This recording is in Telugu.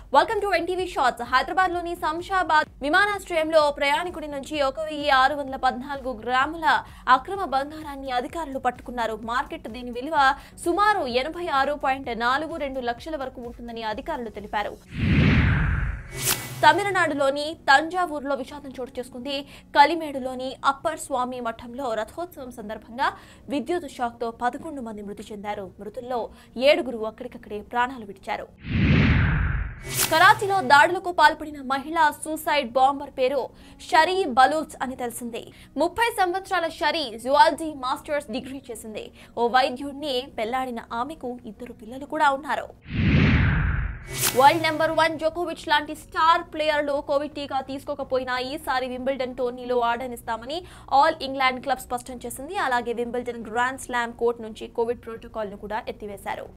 Welcome to NTV shorts. Hyderabad లోని శంషాబాద్ విమానాశ్రయంలో ప్రయాణికుడి నుంచి 1614 గ్రాముల అక్రమ బంగారాన్ని అధికారులు పట్టుకున్నారు. మార్కెట్ దీని విలువ సుమారు 86.42 లక్షల వరకు ఉంటుందని అధికారులు తెలిపారు. తమిళనాడులోని తంజావూరులో విషాదం చోటు చేసుకుంది. కలిమేడులోని అప్పర్ స్వామి మఠంలో రథోత్సవం సందర్భంగా విద్యుత్ షాక్ తో 11 మంది మృతి చెందారు. మృతుల్లో 7 అక్కడికక్కడే ప్రాణాలు విడిచారు. కరాచీలో దాడులకు పాల్పడిన మహిళా సూసైడ్ బాంబర్ పేరు షరీ బలూచ్ అని తెలిసింది. 30 సంవత్సరాల షరీ జువాలజీ మాస్టర్స్ డిగ్రీ చేసింది. ఓ వైద్యుడిని పెళ్లాడిన ఆమెకు 2 పిల్లలు కూడా ఉన్నారు. వరల్డ్ నెంబర్ 1 జోకోవిచ్ లాంటి స్టార్ ప్లేయర్లు కోవిడ్ టీకా తీసుకోకపోయినా ఈసారి వింబిల్డన్ టోర్నీలో ఆడనిస్తామని ఆల్ ఇంగ్లాండ్ క్లబ్ స్పష్టం చేసింది. అలాగే వింబిల్డన్ గ్రాండ్ స్లామ్ కోర్టు నుంచి కోవిడ్ ప్రోటోకాల్ ను కూడా ఎత్తివేశారు.